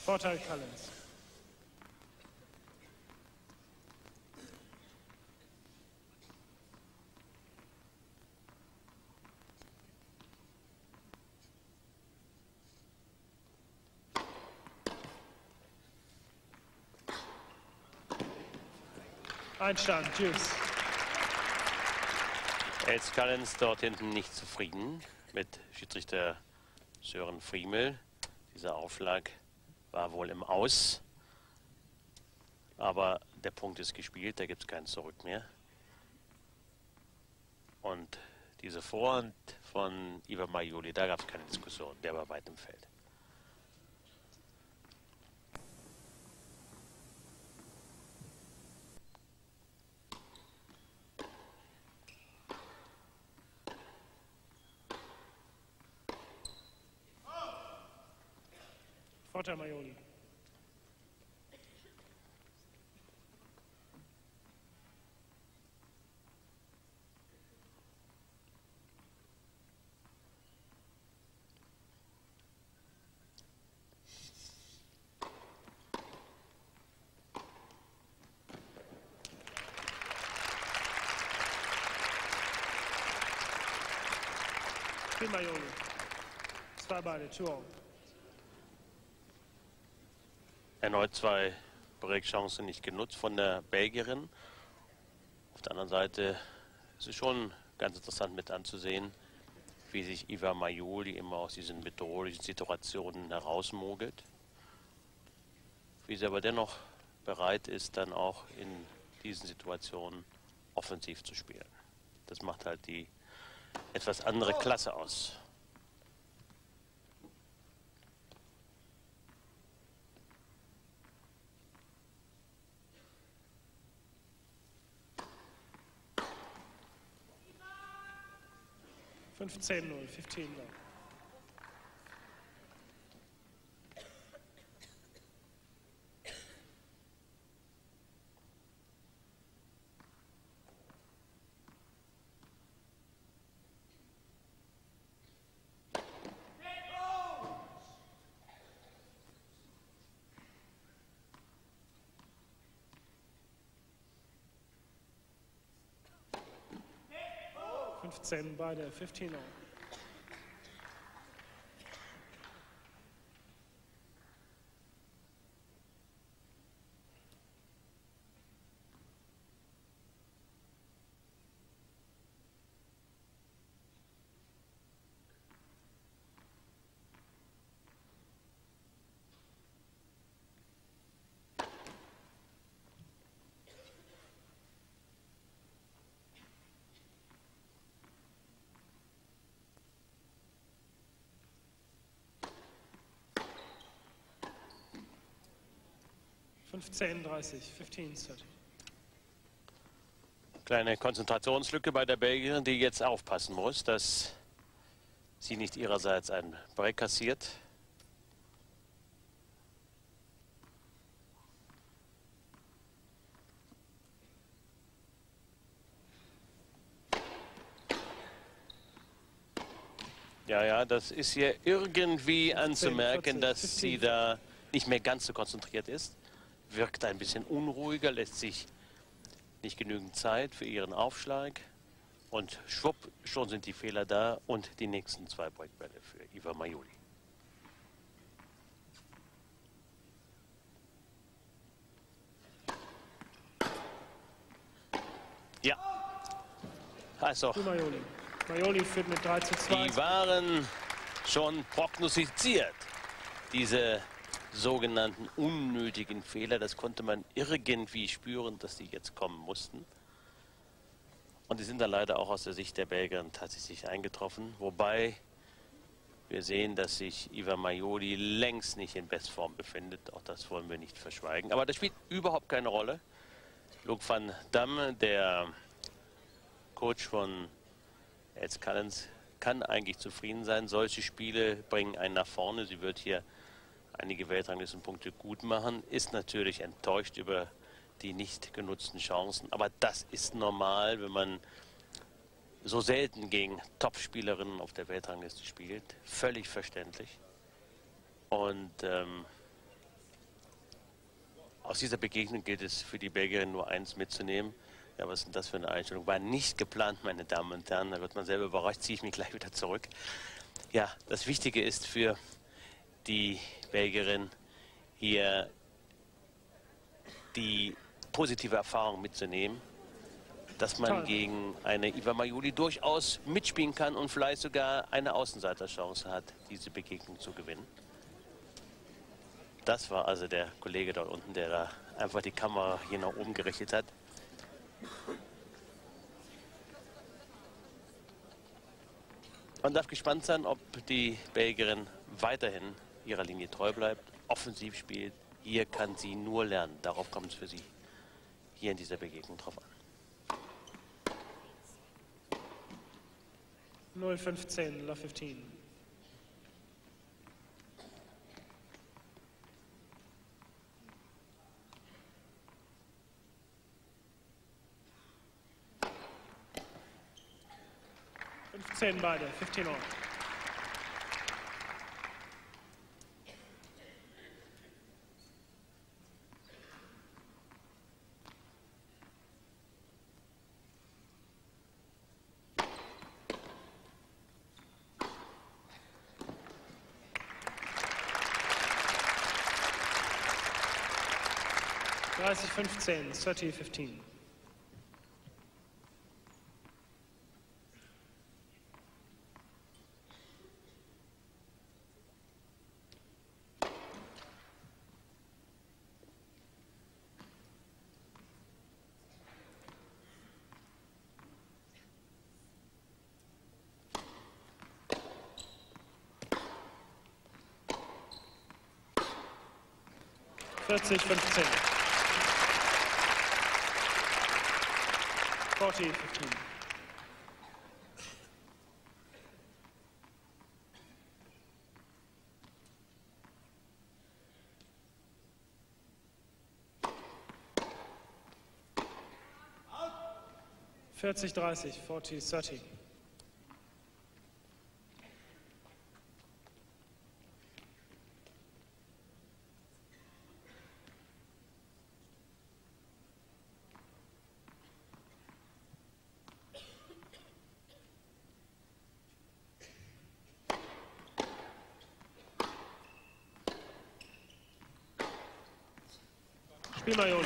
Vorteil Callens. Einstand, tschüss. Els Callens dort hinten nicht zufrieden mit Schiedsrichter Sören Friemel. Dieser Aufschlag war wohl im Aus. Aber der Punkt ist gespielt, da gibt es kein Zurück mehr. Und diese Vorhand von Ivan Majoli, da gab es keine Diskussion, der war weit im Feld. Vorteil Majoli. Majoli. 2 Beine, 2-0. Erneut 2 Breakchancen nicht genutzt von der Belgierin. Auf der anderen Seite ist es schon ganz interessant mit anzusehen, wie sich Ivan Majoli immer aus diesen bedrohlichen Situationen herausmogelt. Wie sie aber dennoch bereit ist, dann auch in diesen Situationen offensiv zu spielen. Das macht halt die etwas andere Klasse aus. (15:0, 15:0). Beide 15:0. (15:30, 15:30). Kleine Konzentrationslücke bei der Belgierin, die jetzt aufpassen muss, dass sie nicht ihrerseits einen Break kassiert. Ja, das ist hier irgendwie anzumerken, dass sie da nicht mehr ganz so konzentriert ist. Wirkt ein bisschen unruhiger, lässt sich nicht genügend Zeit für ihren Aufschlag. Und schwupp, schon sind die Fehler da und die nächsten 2 Breakbälle für Ivan Majoli. Ja, also Majoli führt mit 3:2. Die waren schon prognostiziert, diese sogenannten unnötigen Fehler. Das konnte man irgendwie spüren, dass die jetzt kommen mussten. Und die sind dann leider auch aus der Sicht der Belgier tatsächlich eingetroffen. Wobei wir sehen, dass sich Ivan Majoli längst nicht in Bestform befindet. Auch das wollen wir nicht verschweigen. Aber das spielt überhaupt keine Rolle. Luc van Damme, der Coach von Els Callens, kann eigentlich zufrieden sein. Solche Spiele bringen einen nach vorne. Sie wird hier einige Weltranglistenpunkte gut machen. Ist natürlich enttäuscht über die nicht genutzten Chancen. Aber das ist normal, wenn man so selten gegen Top-Spielerinnen auf der Weltrangliste spielt. Völlig verständlich. Und Aus dieser Begegnung gilt es für die Belgierin nur eins mitzunehmen. Ja, was ist denn das für eine Einstellung? War nicht geplant, meine Damen und Herren. Da wird man selber überrascht, ziehe ich mich gleich wieder zurück. Ja, das Wichtige ist für die Belgierin hier die positive Erfahrung mitzunehmen, dass man gegen eine Iva Majoli durchaus mitspielen kann und vielleicht sogar eine Außenseiterchance hat, diese Begegnung zu gewinnen. Das war also der Kollege dort unten, der da einfach die Kamera hier nach oben gerichtet hat. Man darf gespannt sein, ob die Belgierin weiterhin ihrer Linie treu bleibt, offensiv spielt. Hier kann sie nur lernen. Darauf kommt es für sie hier in dieser Begegnung drauf an. 0-15, Love 15. Beide, 15 all. Dreißig 15, 30 15. Vierzig 15. 40 15. Vierzig 30, 40 30. Spiel Majoli.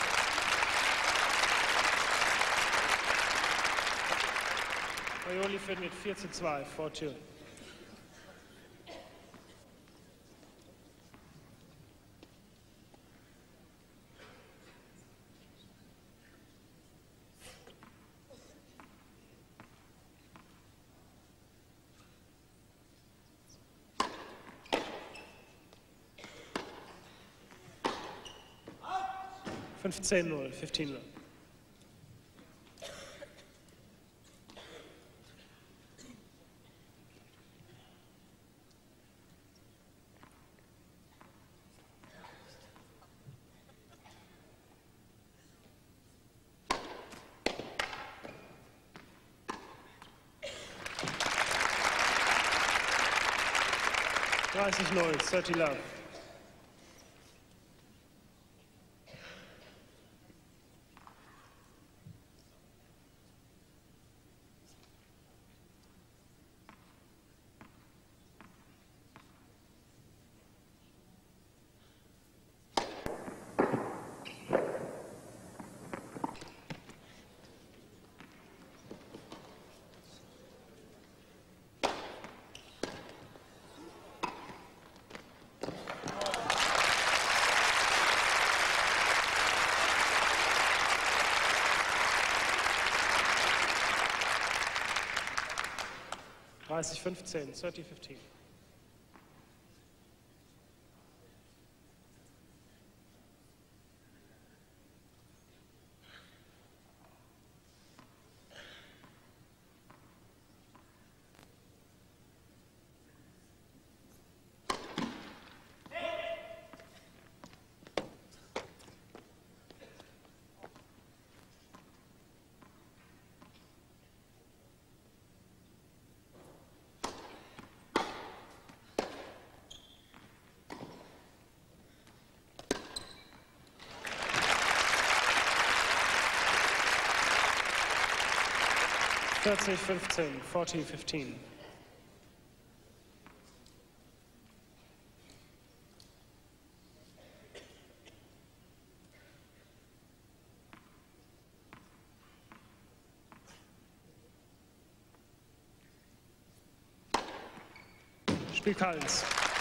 Majoli führt mit 4:2 vor Tür. Fünfzehn 0, 15 0. Dreißig 0, 30 love. Dreißig 15, 30 15. 40-15, 40-15. Spiel Kallens.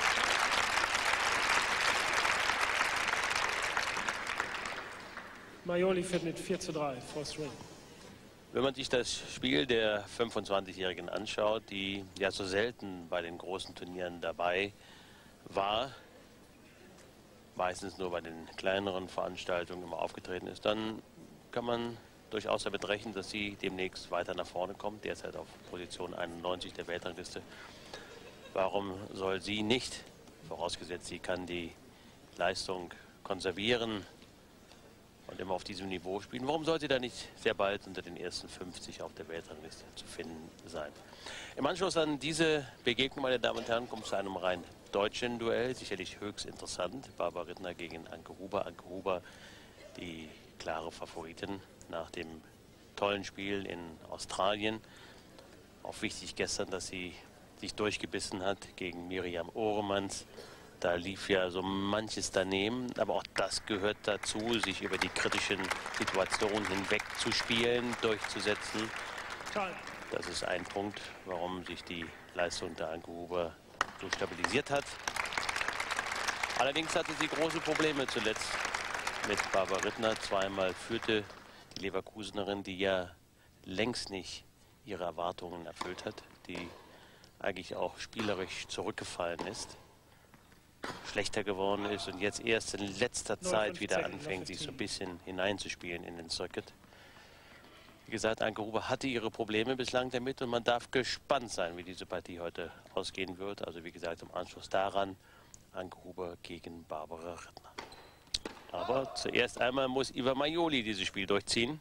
Maioli führt mit 4:3, First Ring. Wenn man sich das Spiel der 25-Jährigen anschaut, die ja so selten bei den großen Turnieren dabei war, meistens nur bei den kleineren Veranstaltungen immer aufgetreten ist, dann kann man durchaus damit rechnen, dass sie demnächst weiter nach vorne kommt, derzeit auf Position 91 der Weltrangliste. Warum soll sie nicht, vorausgesetzt sie kann die Leistung konservieren und immer auf diesem Niveau spielen, warum soll sie da nicht sehr bald unter den ersten 50 auf der Weltrangliste zu finden sein? Im Anschluss an diese Begegnung, meine Damen und Herren, kommt es zu einem rein deutschen Duell, sicherlich höchst interessant. Barbara Rittner gegen Anke Huber. Anke Huber, die klare Favoritin nach dem tollen Spiel in Australien. Auch wichtig gestern, dass sie sich durchgebissen hat gegen Miriam Ohremans. Da lief ja so manches daneben, aber auch das gehört dazu, sich über die kritischen Situationen hinweg zu spielen, durchzusetzen. Das ist ein Punkt, warum sich die Leistung der Anke Huber so stabilisiert hat. Allerdings hatte sie große Probleme zuletzt mit Barbara Rittner. Zweimal führte die Leverkusenerin, die ja längst nicht ihre Erwartungen erfüllt hat, die eigentlich auch spielerisch zurückgefallen ist, schlechter geworden ist und jetzt erst in letzter Zeit wieder anfängt, sich so ein bisschen hineinzuspielen in den Circuit. Wie gesagt, Anke Huber hatte ihre Probleme bislang damit und man darf gespannt sein, wie diese Partie heute ausgehen wird. Also wie gesagt, im Anschluss daran Anke Huber gegen Barbara Rittner. Aber zuerst einmal muss Iva Maioli dieses Spiel durchziehen.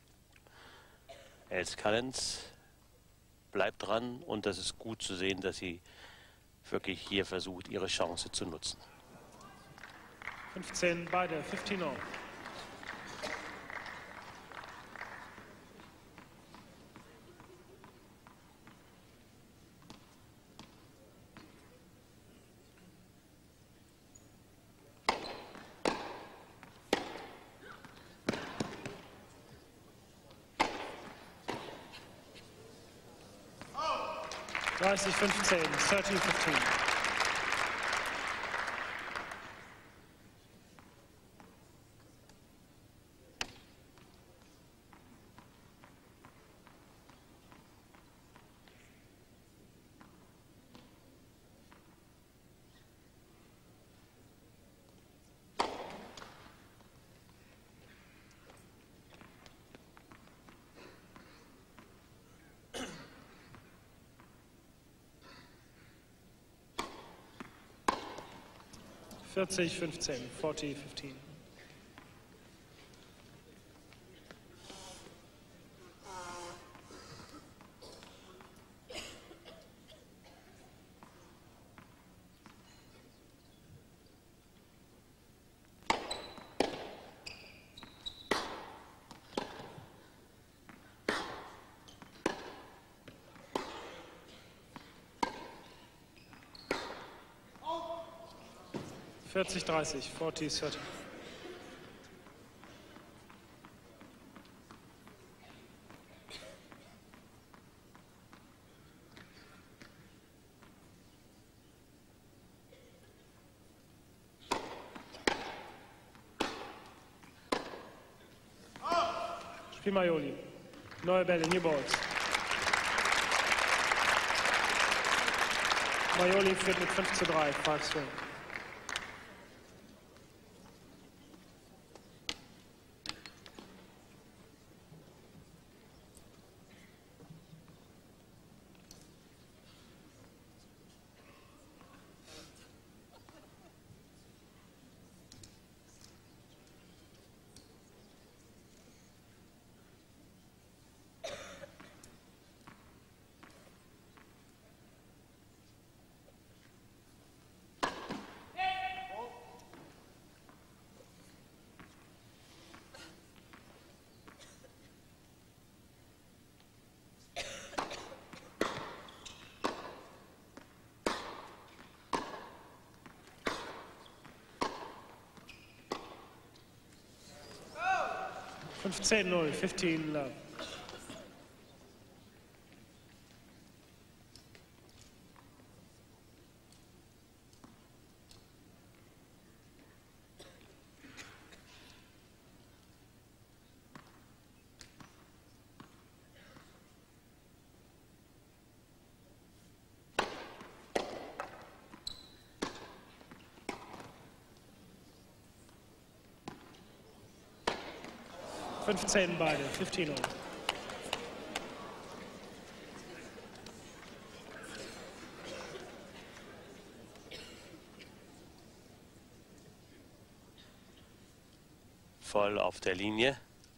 Els Kallens bleibt dran und das ist gut zu sehen, dass sie wirklich hier versucht, ihre Chance zu nutzen. 15 beide, 15 all. Rice 15, 13-15. Vierzig, 15, 40, 15. Vierzig, 30, 40, 30. Spiel Maioli. Neue Bälle, New Balls. Maioli führt mit 5:3, 5 Swing. 15-0, 15 love. Beide, 15-0. Voll auf der Linie.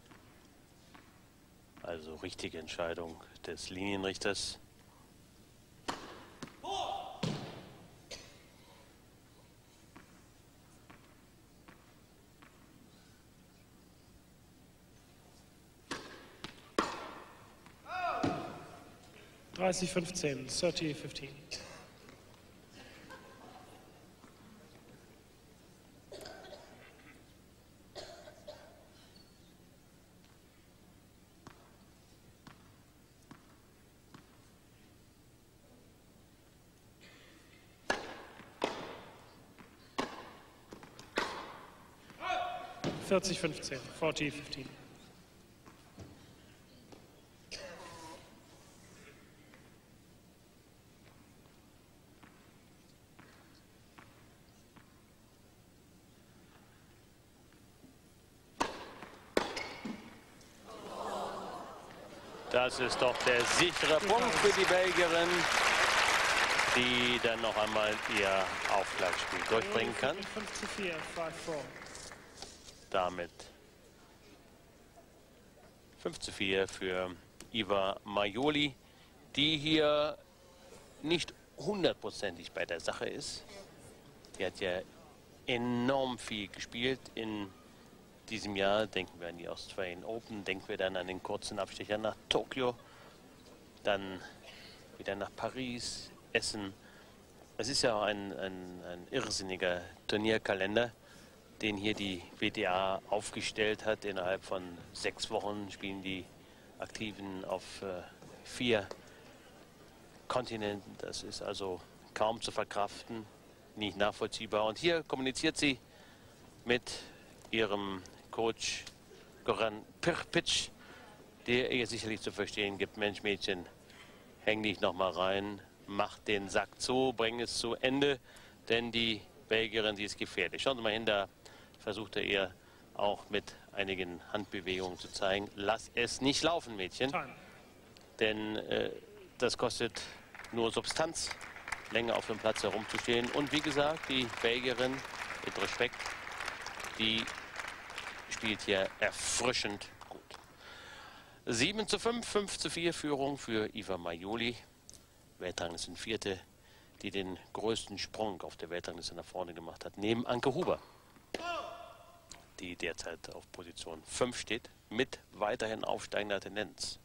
Also richtige Entscheidung des Linienrichters. Dreißig 15, 30 15. Vierzig 15, 40 15. Das ist doch der sichere Punkt für die Belgierin, die dann noch einmal ihr Aufgleichsspiel durchbringen kann. 5-4, 5-4. Damit 5-4 für Iva Maioli, die hier nicht hundertprozentig bei der Sache ist. Die hat ja enorm viel gespielt in diesem Jahr. Denken wir an die Australian Open, denken wir dann an den kurzen Abstecher nach Tokio, dann wieder nach Paris, Essen. Es ist ja auch ein irrsinniger Turnierkalender, den hier die WTA aufgestellt hat. Innerhalb von 6 Wochen spielen die Aktiven auf 4 Kontinenten. Das ist also kaum zu verkraften, nicht nachvollziehbar. Und hier kommuniziert sie mit ihrem Coach Goran Pirpic, der ihr sicherlich zu verstehen gibt: Mensch, Mädchen, häng dich noch mal rein, mach den Sack zu, bring es zu Ende, denn die Belgierin, die ist gefährlich. Schauen Sie mal hin, da versuchte er auch mit einigen Handbewegungen zu zeigen: Lass es nicht laufen, Mädchen. Denn das kostet nur Substanz, länger auf dem Platz herumzustehen. Und wie gesagt, die Belgierin, mit Respekt, die spielt hier erfrischend gut. 7-5, 5-4 Führung für Iva Maioli. Weltranglisten Vierte, die den größten Sprung auf der Weltrangliste nach vorne gemacht hat, neben Anke Huber, die derzeit auf Position 5 steht, mit weiterhin aufsteigender Tendenz.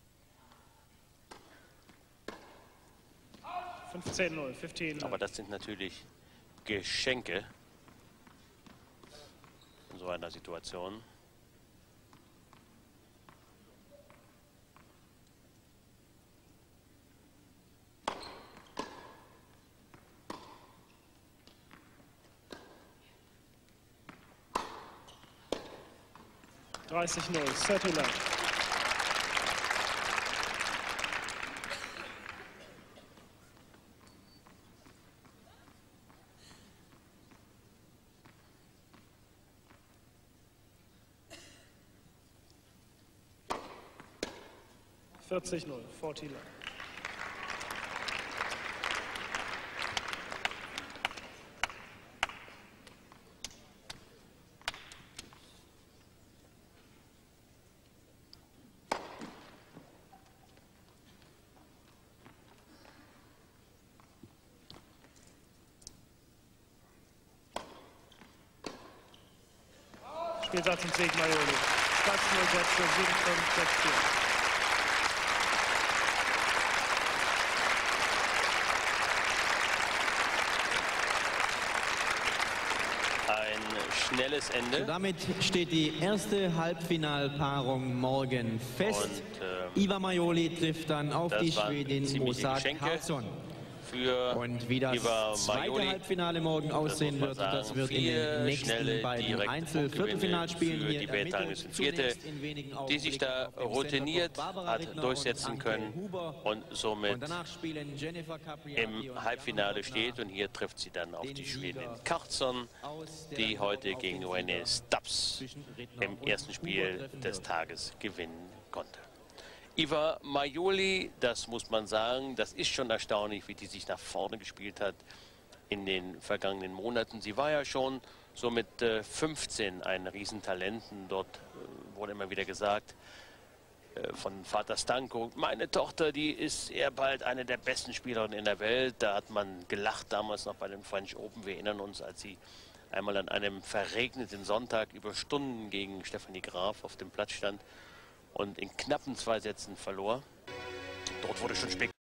15-0, 15. Aber das sind natürlich Geschenke in so einer Situation. Dreißig 0, 30 love. Vierzig 0, 40 love. Spielsatz und Sieg Maioli. Platz 0, 6, 7, 5, 6, 4. Ein schnelles Ende. So, damit steht die erste Halbfinalpaarung morgen fest. Und, Iva Maioli trifft dann auf die Schwedin Mozart Geschenke Karlsson. Für Und wie das Iva zweite Maioli, Halbfinale morgen aussehen wird, das wird in den nächsten beiden Einzel-Viertelfinalspielen für die beidrangligen Vierte, die sich da routiniert hat durchsetzen können und somit im Halbfinale steht. Und hier trifft sie dann auf die Schwedin Karlsson, die heute gegen Renée Stubbs im ersten Spiel des Tages gewinnen konnte. Iva Maioli, das muss man sagen, das ist schon erstaunlich, wie die sich nach vorne gespielt hat in den vergangenen Monaten. Sie war ja schon so mit 15 ein Riesentalent. Dort wurde immer wieder gesagt von Vater Stanko, meine Tochter, die ist eher bald eine der besten Spielerinnen in der Welt. Da hat man gelacht damals noch bei den French Open. Wir erinnern uns, als sie einmal an einem verregneten Sonntag über Stunden gegen Stefanie Graf auf dem Platz stand und in knappen 2 Sätzen verlor. Dort wurde schon spekuliert.